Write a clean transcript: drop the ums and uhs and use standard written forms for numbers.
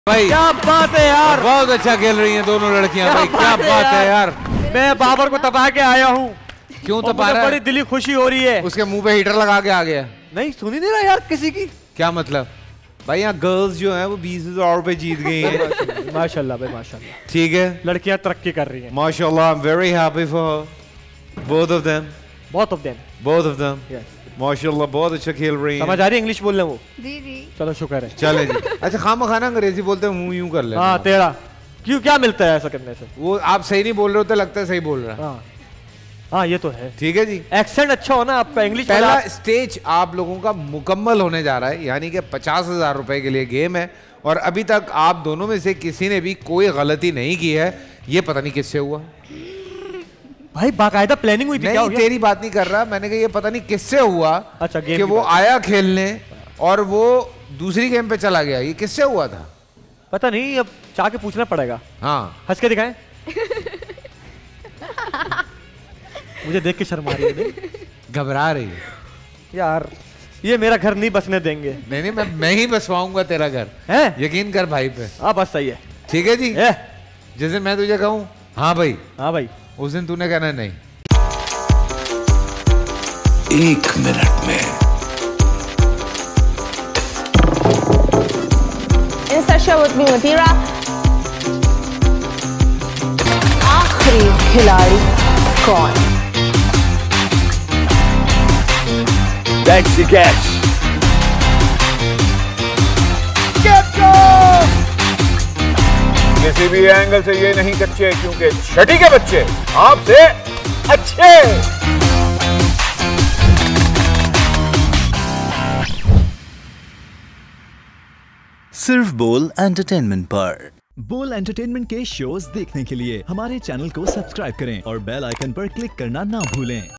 भाई क्या बात है यार, बहुत अच्छा खेल रही हैं दोनों लड़कियां। भाई क्या बात है यार, मैं बाबर को तपा के आया हूँ। क्यों तपा रहा है? बड़ी दिली खुशी हो रही है। उसके मुंह पे हीटर लगा के आ गया। नहीं सुनी नहीं रहा यार किसी की। क्या मतलब? भाई यहाँ गर्ल्स जो हैं वो 20,000 रुपए जीत गई हैं। माशाल्लाह भाई माशाल्लाह, ठीक है, लड़कियां तरक्की कर रही हैं माशाल्लाह। I am very happy for both of them, बहुत of them, both of them. माशाल्लाह बहुत अच्छा खेल रही हैं। समझ आ रही है इंग्लिश बोल रहे हैं वो? जी जी चलो शुक्र है। चले जी। अच्छा खामा खाना अंग्रेजी बोलते हैं, मुंह यूं कर ले। हाँ तेरा क्यों, क्या मिलता है ऐसा करने से? वो आप सही नहीं बोल रहे होते, लगता है सही बोल रहा है। हाँ हाँ ये तो है। ठीक है जी, एक्सेंट अच्छा हो ना आपका इंग्लिश। पहला स्टेज आप लोगों का मुकम्मल होने जा रहा है, यानी कि 50,000 रुपए के लिए गेम है और अभी तक आप दोनों में से किसी ने भी कोई गलती नहीं की है। ये पता नहीं किससे हुआ। भाई बाकायदा प्लानिंग हुई थी? नहीं क्या हो गया? तेरी बात नहीं कर रहा, मैंने कहा ये पता नहीं किससे हुआ। अच्छा गेम कि वो आया खेलने और वो दूसरी गेम पे चला गया। ये किससे हुआ था? पता नहीं, अब चाह के पूछना पड़ेगा। हाँ हंस के दिखाएं। मुझे देख के शर्म आ रही है। घबरा रही है यार ये मेरा घर नहीं बसने देंगे। नहीं नहीं, मैं ही बसवाऊंगा तेरा घर, है? यकीन कर भाई पे। हाँ बस सही है। ठीक है जी, जिस दिन मैं तुझे कहूँ हाँ भाई, हाँ भाई, उस दिन तूने कहना नहीं। 1 मिनट में Insert with me Mathira. आखिरी खिलाड़ी कौन? That's the catch. किसी भी एंगल से ये नहीं कच्चे, क्योंकि छठी के बच्चे आपसे अच्छे। सिर्फ बोल एंटरटेनमेंट पर। बोल एंटरटेनमेंट के शोज देखने के लिए हमारे चैनल को सब्सक्राइब करें और बेल आइकन पर क्लिक करना ना भूलें।